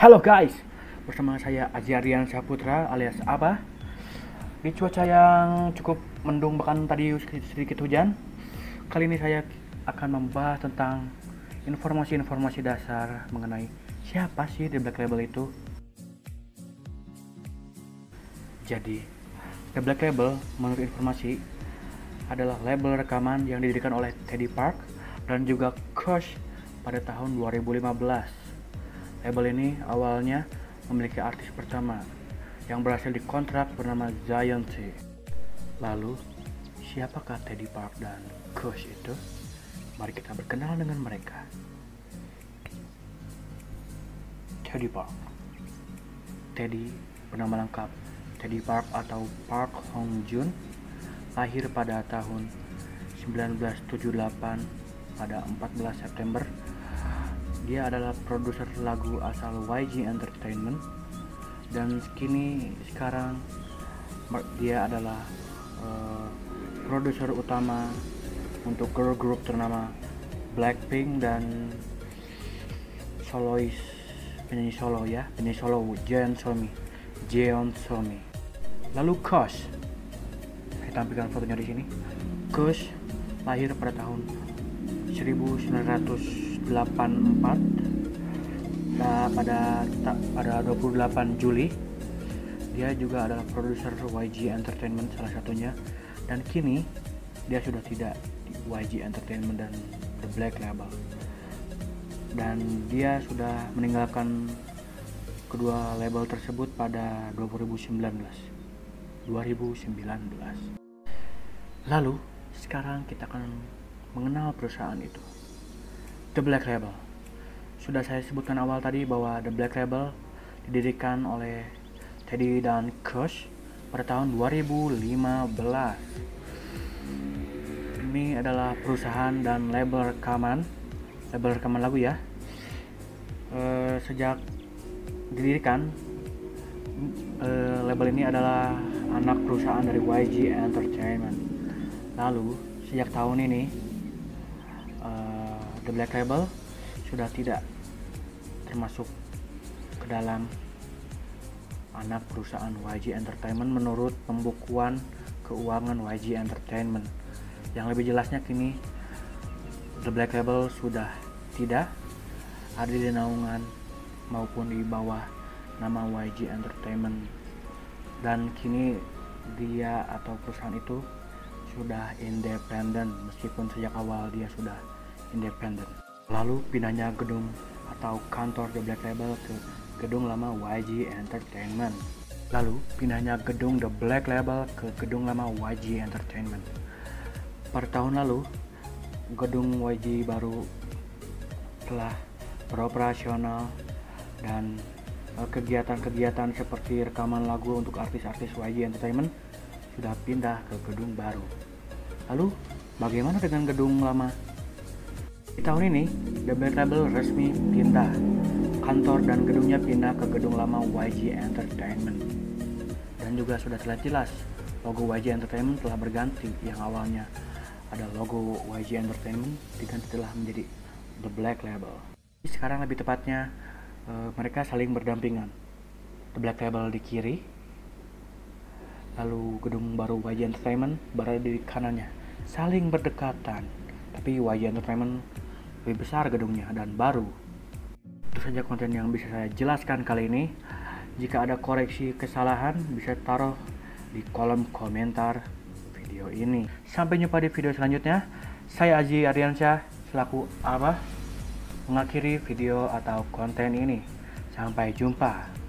Halo guys, bersama saya Aji Aryan Saputra alias Abah. Di cuaca yang cukup mendung bahkan tadi sedikit hujan, kali ini saya akan membahas tentang informasi-informasi dasar mengenai siapa sih The Black Label itu. Jadi, The Black Label menurut informasi adalah label rekaman yang didirikan oleh Teddy Park dan juga Kush pada tahun 2015. Label ini awalnya memiliki artis pertama yang berhasil dikontrak bernama Zion T. Lalu, siapakah Teddy Park dan Kush itu? Mari kita berkenalan dengan mereka. Teddy Park. Teddy bernama lengkap Teddy Park atau Park Hong Joon, lahir pada tahun 1978 pada 14 September. Dia adalah produser lagu asal YG Entertainment dan kini sekarang dia adalah produser utama untuk girl group ternama Blackpink dan solois penyanyi solo Jeon Somi. Lalu Kush, saya tampilkan fotonya di sini. Kush lahir pada tahun 1984 pada 28 Juli. Dia juga adalah produser YG Entertainment salah satunya, dan kini dia sudah tidak di YG Entertainment dan The Black Label, dan dia sudah meninggalkan kedua label tersebut pada 2019. Lalu sekarang kita akan mengenal perusahaan itu, The Black Label. Sudah saya sebutkan awal tadi bahwa The Black Label didirikan oleh Teddy dan Kush pada tahun 2015. Ini adalah perusahaan dan label rekaman lagu ya. Sejak didirikan, label ini adalah anak perusahaan dari YG Entertainment. Lalu sejak tahun ini The Black Label sudah tidak termasuk ke dalam anak perusahaan YG Entertainment menurut pembukuan keuangan YG Entertainment. Yang lebih jelasnya, kini The Black Label sudah tidak ada di naungan maupun di bawah nama YG Entertainment, dan kini dia atau perusahaan itu sudah independen meskipun sejak awal dia sudah independen. Lalu pindahnya gedung atau kantor The Black Label ke gedung lama YG Entertainment. Lalu pindahnya gedung The Black Label ke gedung lama YG Entertainment. Per tahun lalu, gedung YG baru telah beroperasional dan kegiatan-kegiatan seperti rekaman lagu untuk artis-artis YG Entertainment sudah pindah ke gedung baru. Lalu bagaimana dengan gedung lama? Di tahun ini, The Black Label resmi pindah kantor dan gedungnya pindah ke gedung lama YG Entertainment. Dan juga sudah terlihat jelas logo YG Entertainment telah berganti. Yang awalnya ada logo YG Entertainment diganti telah menjadi The Black Label. Sekarang lebih tepatnya mereka saling berdampingan. The Black Label di kiri, lalu gedung baru YG Entertainment berada di kanannya, saling berdekatan. Tapi YG Entertainment lebih besar gedungnya dan baru. Itu saja konten yang bisa saya jelaskan kali ini. Jika ada koreksi kesalahan, bisa taruh di kolom komentar video ini. Sampai jumpa di video selanjutnya. Saya Aji Aryansyah selaku Abah mengakhiri video atau konten ini. Sampai jumpa.